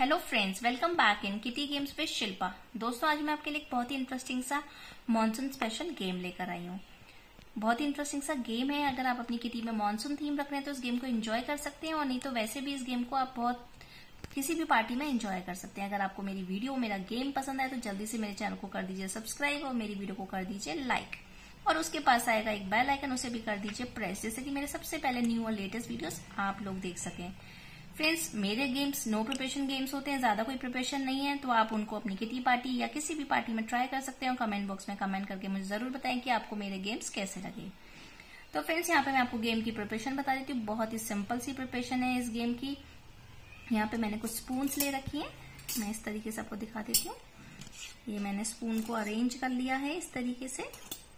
Hello friends, welcome back in kitty games with Shilpa. दोस्तों, आज मैं आपके लिए एक बहुत ही इंटरेस्टिंग सा मॉनसून स्पेशल गेम लेकर आई हूँ। बहुत ही इंटरेस्टिंग सा गेम है। अगर आप अपनी किटी में मॉनसून थीम रख रहे हैं तो इस गेम को एंजॉय कर सकते हैं, और नहीं तो वैसे भी इस गेम को आप बहुत किसी भी पार्टी में एंजॉय कर सकते हैं। अगर आपको मेरी वीडियो, मेरा गेम पसंद आए तो जल्दी से मेरे चैनल को कर दीजिए सब्सक्राइब और मेरी वीडियो को कर दीजिए लाइक, और उसके पास आएगा एक बेल आइकन, उसे भी कर दीजिए प्रेस, जैसे कि मेरे सबसे पहले न्यू और लेटेस्ट वीडियोस आप लोग देख सकें। फ्रेंड्स, मेरे गेम्स नो प्रिपरेशन गेम्स होते हैं, ज्यादा कोई प्रिपरेशन नहीं है, तो आप उनको अपनी किटी पार्टी या किसी भी पार्टी में ट्राई कर सकते हैं और कमेंट बॉक्स में कमेंट करके मुझे जरूर बताएं कि आपको मेरे गेम्स कैसे लगे। तो फ्रेंड्स, यहाँ पे मैं आपको गेम की प्रिपरेशन बता देती हूँ। बहुत ही सिंपल सी प्रिपरेशन है इस गेम की। यहाँ पे मैंने कुछ स्पून्स ले रखी है, मैं इस तरीके से आपको दिखा देती हूँ। ये मैंने स्पून को अरेंज कर लिया है इस तरीके से।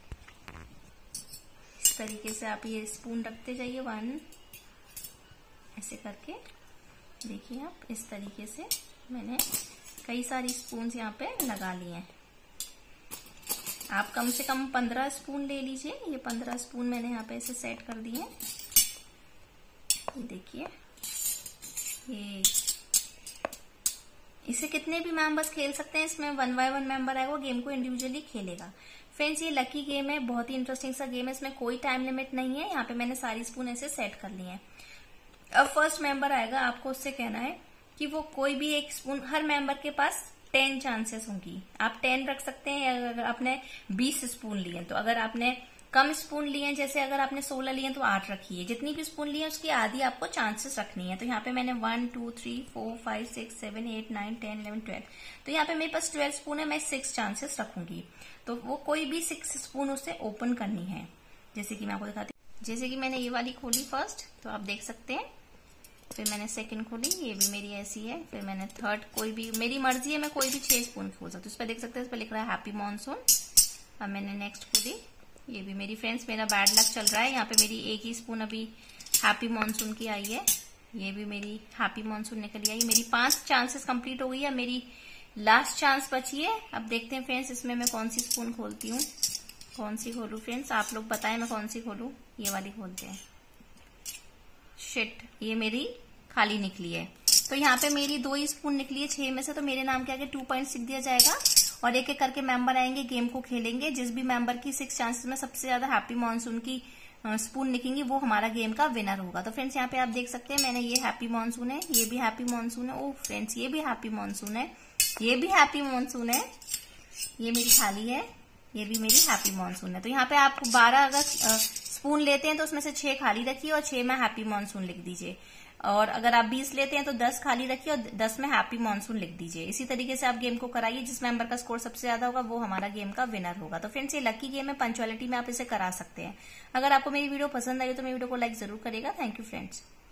इस तरीके से आप ये स्पून रखते जाइए, वन ऐसे करके। देखिए आप, इस तरीके से मैंने कई सारी स्पून्स यहाँ पे लगा लिए हैं। आप कम से कम 15 स्पून ले लीजिए। ये 15 स्पून मैंने यहाँ पे ऐसे सेट कर दिए। ये देखिए, ये इसे कितने भी मेंबर्स खेल सकते हैं। इसमें 1 बाय 1 मेंबर आएगा, वो गेम को इंडिविजुअली खेलेगा। फ्रेंड्स, ये लकी गेम है, बहुत ही इंटरेस्टिंग सा गेम है। इसमें कोई टाइम लिमिट नहीं है। यहाँ पे मैंने सारी स्पून ऐसे सेट कर ली है। अब फर्स्ट मेंबर आएगा, आपको उससे कहना है कि वो कोई भी एक स्पून, हर मेंबर के पास 10 चांसेस होंगी। आप 10 रख सकते हैं। अगर आपने 20 स्पून लिए तो, अगर आपने कम स्पून लिए, जैसे अगर आपने 16 लिए तो 8 रखिए। जितनी भी स्पून लिए उसकी आधी आपको चांसेस रखनी है। तो यहाँ पे मैंने 1 2 3 4 5 6 7 8 9 10 11 12, तो यहाँ पे मेरे पास 12 स्पून है। मैं 6 चांसेस रखूंगी, तो वो कोई भी 6 स्पून उससे ओपन करनी है। जैसे कि मैं आपको दिखाती हूँ। जैसे कि मैंने ये वाली खोली फर्स्ट, तो आप देख सकते हैं। फिर मैंने सेकंड खोली, ये भी मेरी ऐसी है। फिर मैंने थर्ड, कोई भी मेरी मर्जी है, मैं कोई भी 6 स्पून खोल सकती हूँ। इस पर देख सकते हैं, इस पर लिख रहा है हैप्पी मॉनसून। अब मैंने नेक्स्ट खोली, ये भी मेरी फ्रेंड्स, मेरा बैड लक चल रहा है। यहाँ पे मेरी एक ही स्पून अभी हैप्पी मॉनसून की आई है। ये भी मेरी हैप्पी मॉनसून निकली आई। मेरी 5 चांसेस कंप्लीट हो गई है। मेरी लास्ट चांस बची है। अब देखते हैं फ्रेंड्स, इसमें मैं कौन सी स्पून खोलती हूँ। कौन सी खोलू फ्रेंड्स, आप लोग बताएं मैं कौन सी खोलू। ये वाली खोलते हैं। शिट, ये मेरी खाली निकली है। तो यहाँ पे मेरी 2 ही स्पून निकली है 6 में से, तो मेरे नाम के आगे 2 पॉइंट्स लिख दिया जाएगा। और एक एक करके मेंबर आएंगे, गेम को खेलेंगे। जिस भी मेंबर की 6 चांसेस में सबसे ज्यादा हैप्पी मॉनसून की स्पून निकलेंगी, वो हमारा गेम का विनर होगा। तो फ्रेंड्स, यहाँ पे आप देख सकते हैं, मैंने ये हैप्पी मॉनसून है, ये भी हैप्पी मॉनसून है। ओह फ्रेंड्स, ये भी हैप्पी मॉनसून है, ये भी हैप्पी मॉनसून है। ये मेरी खाली है, ये भी मेरी हैप्पी मॉनसून है। तो यहाँ पे आप 12 अगर स्पून लेते हैं तो उसमें से 6 खाली रखिए और 6 में हैप्पी मॉनसून लिख दीजिए। और अगर आप 20 लेते हैं तो 10 खाली रखिए और 10 में हैप्पी मॉनसून लिख दीजिए। इसी तरीके से आप गेम को कराइए। जिस मेंबर का स्कोर सबसे ज्यादा होगा वो हमारा गेम का विनर होगा। तो फ्रेंड्स, ये लकी गेम है, पंचुअलिटी में आप इसे करा सकते हैं। अगर आपको मेरी वीडियो पसंद आई तो मेरी वीडियो को लाइक जरूर करेगा। Thank you friends.